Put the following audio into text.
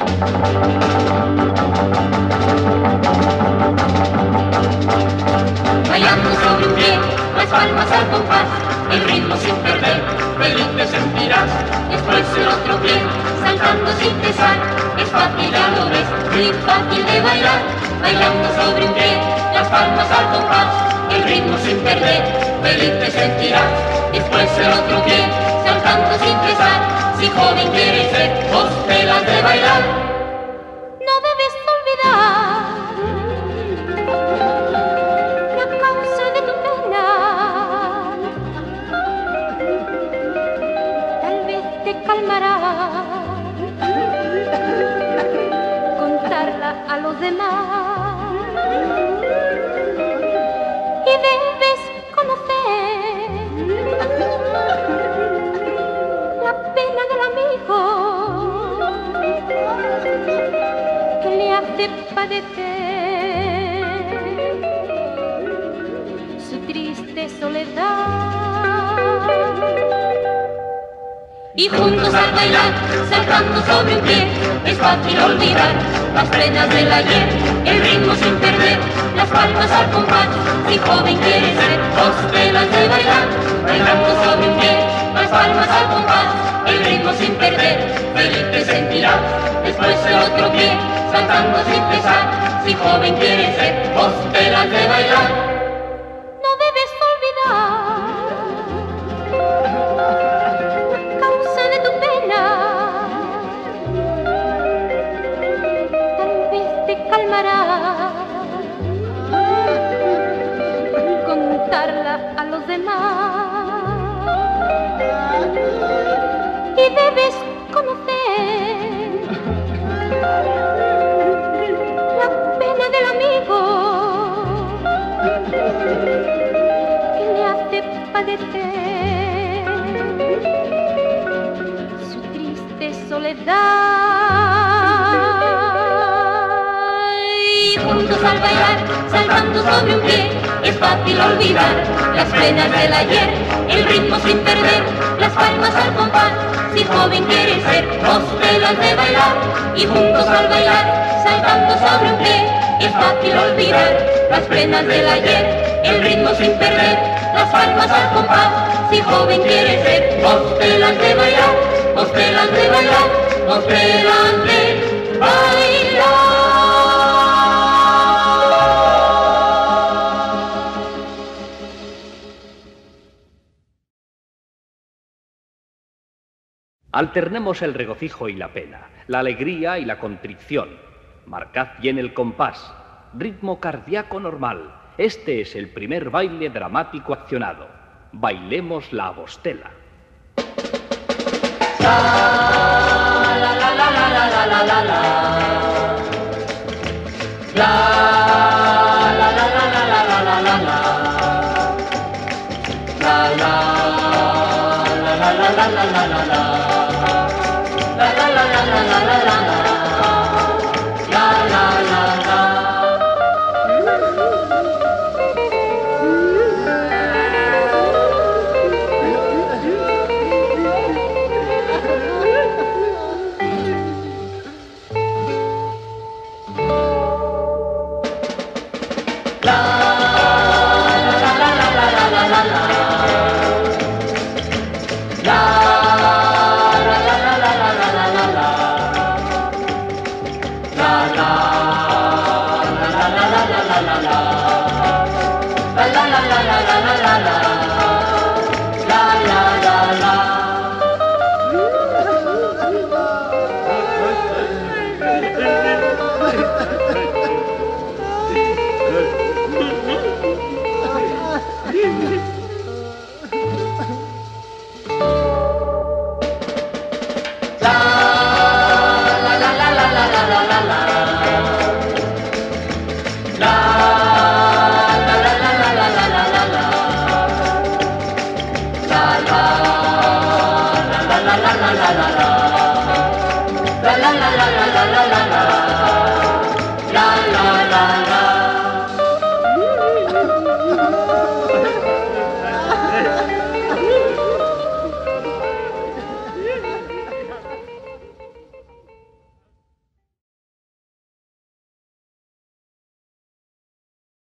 Bailando sobre un pie, las palmas al compás, el ritmo sin perder, feliz te sentirás. Después el otro pie, saltando sin cesar, es fácil, ya lo ves, muy fácil de bailar. Bailando sobre un pie, las palmas al compás, el ritmo sin perder, feliz te sentirás. Después el otro pie, saltando sin cesar, si joven quieres ser, vos telas de bailar. No debes olvidar la causa de tu pena. Tal vez te calmará contarla a los demás. Y debes conocer la pena del amigo que le hace padecer su triste soledad. Y juntos al bailar, saltando sobre un pie, es fácil olvidar las penas del ayer, el ritmo sin perder, las palmas al compás, si joven quieres ser, vos telas de bailar. Bailando sobre un pie, las palmas al compás, el ritmo sin perder, feliz te sentirás. Después el otro pie, saltando sin cesar, si joven quieres ser, vos telas de bailar. No debes olvidar la causa de tu pena. Tal vez te calmará contarla a los demás. Y debes conocer la pena del amigo que le hace padecer su triste soledad. Y juntos al bailar, saltando sobre un pie, es fácil olvidar las penas del ayer, el ritmo sin perder, las palmas al compás, si joven quieres ser, vos telas de bailar. Y juntos al bailar, saltando sobre un pie, es fácil olvidar las penas del ayer, el ritmo sin perder, las palmas al compás, si joven quieres ser, vos telas de bailar, vos telas de bailar, vos telas de bailar. Alternemos el regocijo y la pena, la alegría y la contrición. Marcad bien el compás, ritmo cardíaco normal. Este es el primer baile dramático accionado. Bailemos la Abostela. La la la la la la la la la la. La la la la la la la la la la. La la la la la la la la la la. La la la la la la la la la. La la la la. La la la la la la la.